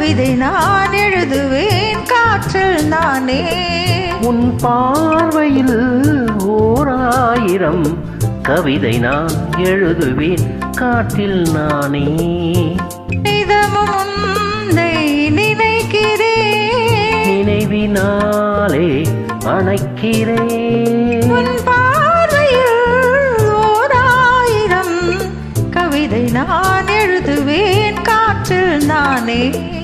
கவிதை நான் எழுதுவேன் காற்றில் நானே. உன் பார்வையில் ஓர் ஆயிரம் கவிதை நான் எழுதுவேன் காற்றில் நானே. நிதமும் உன்னை நினைக்கிறேன், நினைவினாலே அணைக்கிறேன். உன் பார்வையில் ஓர் ஆயிரம் கவிதை நான் எழுதுவேன் காற்றில் நானே.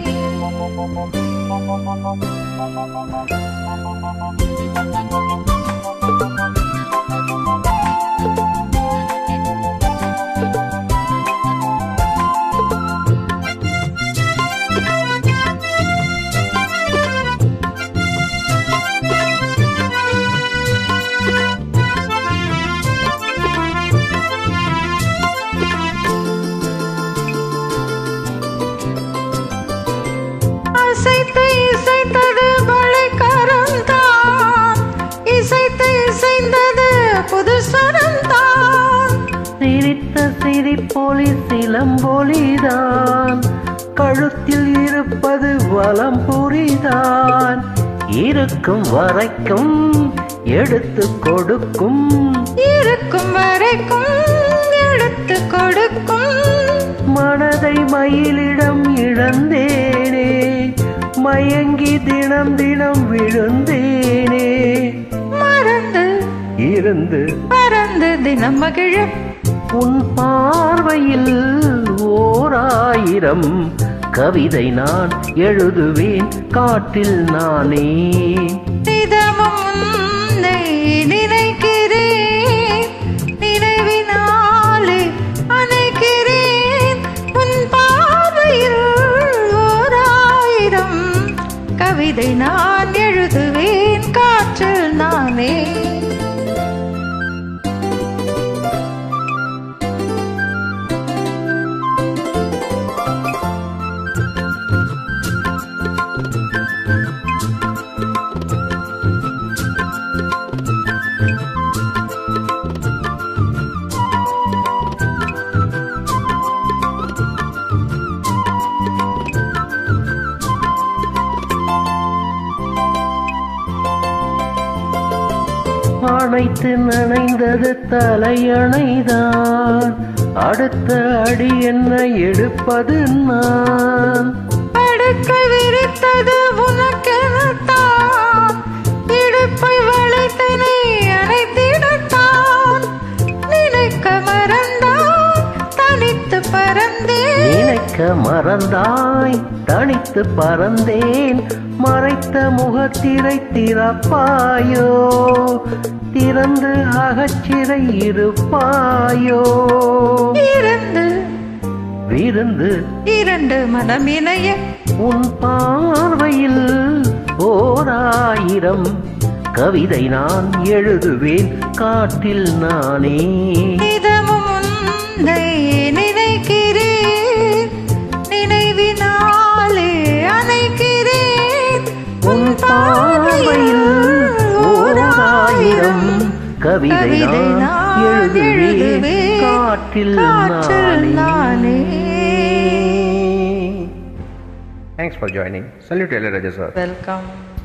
இசைத்து இசைத்தது பழைக்கரம்தான், இசைத்து இசைந்தது புது சரம்தான். சிரித்த சிரிப்பொலி சிலம்பொலிதான், கழுத்தில் இருப்பது வலம்புரிதான். இருக்கும் வரைக்கும் எடுத்து கொடுக்கும், இருக்கும் வரைக்கும் எடுத்து கொடுக்கும். மனதை மயிலிடம் இழந்தேனே, மயங்கி தினம் தினம் விழுந்தேனே. மறந்து இருந்து பறந்து தினம் மகிழ உன் பார்வையில் ஓர் ஆயிரம் கவிதை நான் எழுதுவேன் காற்றில் நானே. நிதமும் உன்னை நினைக்கிறேன், நினைவினாலே அணைக்கிறேன். உன் பார்வையில் ஓர் ஆயிரம் கவிதை நான் எழுதுவேன் காற்றில் நானே. அணைத்து நனைந்தது தலையணைதான், அடுத்த அடி என்ன எடுப்பது நான். படுக்கை விரித்தது உனக்கெனத்தான், இடுப்பை வளைத்தனை அணைத்திடத்தான். நினைக்க மறந்தாய் தனித்து பறந்தேன், நினைக்க மறந்தாய் தனித்து பறந்தேன். மறைத்த முகத்திரை திறப்பாயோ, திறந்து அகச்சிறை இருப்பாயோ. இருந்து விருந்து இரண்டு மனம் இணைய உன் பார்வையில் ஓர் ஆயிரம் கவிதை நான் எழுதுவேன் காற்றில் நானே. இதமும் உன்னை நினைக்கிறேன், நினைவினாலே அணைக்கிறேன். உன் பார்வையில் ஓர் ஆயிரம் கவிதை நான் எழுதுவேன் காற்றில் நானே. Thanks for joining. Salute Ilayaraja sir. Welcome.